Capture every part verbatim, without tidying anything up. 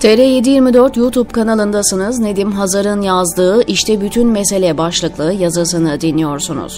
T R yedi yirmi dört YouTube kanalındasınız. Nedim Hazar'ın yazdığı "İşte Bütün Mesele" başlıklı yazısını dinliyorsunuz.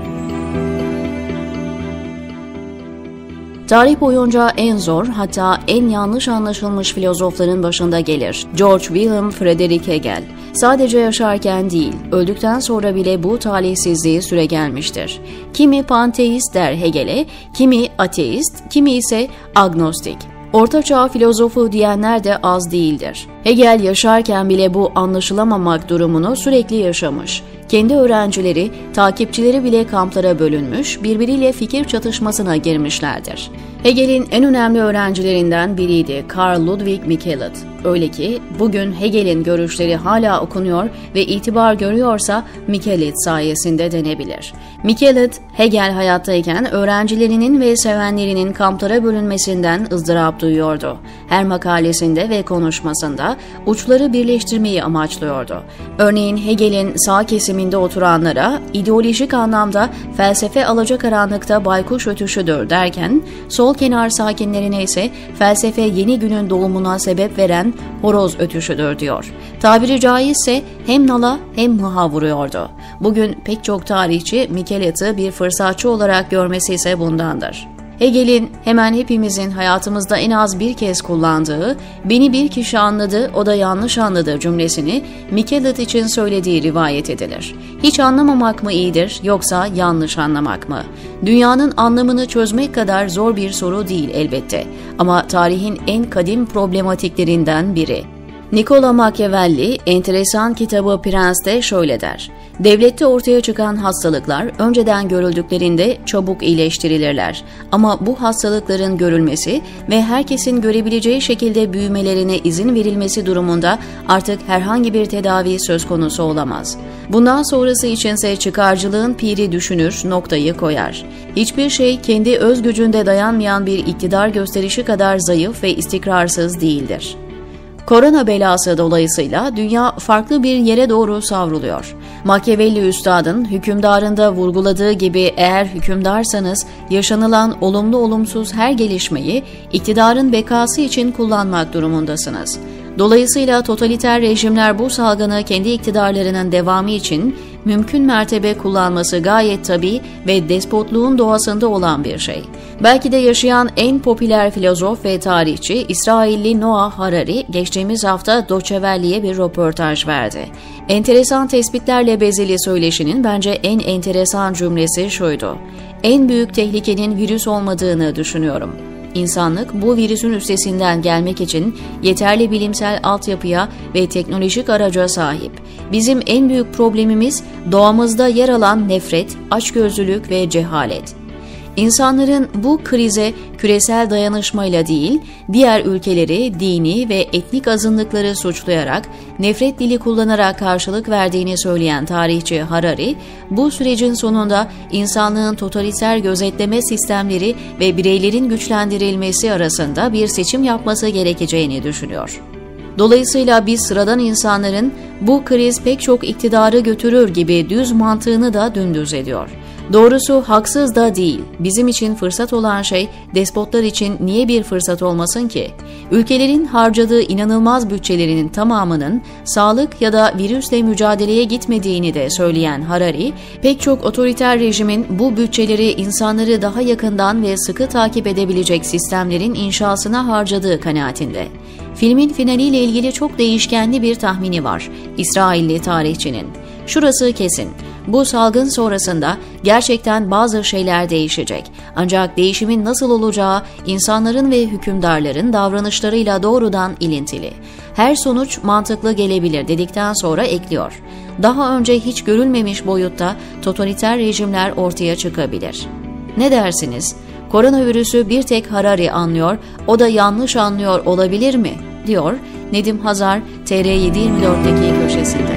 Tarih boyunca en zor, hatta en yanlış anlaşılmış filozofların başında gelir George Wilhelm Friedrich Hegel. Sadece yaşarken değil, öldükten sonra bile bu talihsizliği süregelmiştir. Kimi panteist der Hegel'e, kimi ateist, kimi ise agnostik. Ortaçağ filozofu diyenler de az değildir. Hegel yaşarken bile bu anlaşılamamak durumunu sürekli yaşamış. Kendi öğrencileri, takipçileri bile kamplara bölünmüş, birbiriyle fikir çatışmasına girmişlerdir. Hegel'in en önemli öğrencilerinden biriydi Carl Ludwig Michelet. Öyle ki bugün Hegel'in görüşleri hala okunuyor ve itibar görüyorsa Michelet sayesinde denebilir. Michelet, Hegel hayattayken öğrencilerinin ve sevenlerinin kamplara bölünmesinden ızdırap duyuyordu. Her makalesinde ve konuşmasında uçları birleştirmeyi amaçlıyordu. Örneğin Hegel'in sağ kesiminde oturanlara ideolojik anlamda felsefe alacakaranlıkta baykuş ötüşüdür derken, sol kenar sakinlerine ise felsefe yeni günün doğumuna sebep veren horoz ötüşüdür diyor. Tabiri caizse hem nala hem mıha vuruyordu. Bugün pek çok tarihçi Michelet'i bir fırsatçı olarak görmesi ise bundandır. Hegel'in hemen hepimizin hayatımızda en az bir kez kullandığı "beni bir kişi anladı, o da yanlış anladı" cümlesini Michelet için söylediği rivayet edilir. Hiç anlamamak mı iyidir, yoksa yanlış anlamak mı? Dünyanın anlamını çözmek kadar zor bir soru değil elbette, ama tarihin en kadim problematiklerinden biri. Niccolo Machiavelli enteresan kitabı Prens'te şöyle der: "Devlette ortaya çıkan hastalıklar önceden görüldüklerinde çabuk iyileştirilirler. Ama bu hastalıkların görülmesi ve herkesin görebileceği şekilde büyümelerine izin verilmesi durumunda artık herhangi bir tedavi söz konusu olamaz. Bundan sonrası içinse çıkarcılığın piri düşünür, noktayı koyar. Hiçbir şey kendi öz gücünde dayanmayan bir iktidar gösterişi kadar zayıf ve istikrarsız değildir." Korona belası dolayısıyla dünya farklı bir yere doğru savruluyor. Machiavelli üstadın hükümdarında vurguladığı gibi, eğer hükümdarsanız yaşanılan olumlu olumsuz her gelişmeyi iktidarın bekası için kullanmak durumundasınız. Dolayısıyla totaliter rejimler bu salgını kendi iktidarlarının devamı için mümkün mertebe kullanması gayet tabii ve despotluğun doğasında olan bir şey. Belki de yaşayan en popüler filozof ve tarihçi İsrailli Noah Harari geçtiğimiz hafta Deutsche Welle'ye bir röportaj verdi. Enteresan tespitlerle bezeli söyleşinin bence en enteresan cümlesi şuydu: "En büyük tehlikenin virüs olmadığını düşünüyorum. İnsanlık bu virüsün üstesinden gelmek için yeterli bilimsel altyapıya ve teknolojik araca sahip. Bizim en büyük problemimiz doğamızda yer alan nefret, açgözlülük ve cehalet." İnsanların bu krize küresel dayanışmayla değil, diğer ülkeleri, dini ve etnik azınlıkları suçlayarak, nefret dili kullanarak karşılık verdiğini söyleyen tarihçi Harari, bu sürecin sonunda insanlığın totaliter gözetleme sistemleri ve bireylerin güçlendirilmesi arasında bir seçim yapması gerekeceğini düşünüyor. Dolayısıyla biz sıradan insanların bu kriz pek çok iktidarı götürür gibi düz mantığını da dümdüz ediyor. Doğrusu haksız da değil. Bizim için fırsat olan şey despotlar için niye bir fırsat olmasın ki? Ülkelerin harcadığı inanılmaz bütçelerinin tamamının sağlık ya da virüsle mücadeleye gitmediğini de söyleyen Harari, pek çok otoriter rejimin bu bütçeleri insanları daha yakından ve sıkı takip edebilecek sistemlerin inşasına harcadığı kanaatinde. Filmin finaliyle ilgili çok değişkenli bir tahmini var İsrailli tarihçinin. Şurası kesin: bu salgın sonrasında gerçekten bazı şeyler değişecek. Ancak değişimin nasıl olacağı insanların ve hükümdarların davranışlarıyla doğrudan ilintili. Her sonuç mantıklı gelebilir dedikten sonra ekliyor: daha önce hiç görülmemiş boyutta totaliter rejimler ortaya çıkabilir. Ne dersiniz? Koronavirüsü bir tek Harari anlıyor, o da yanlış anlıyor olabilir mi? Diyor Nedim Hazar T R yedi yirmi dörtteki köşesinde.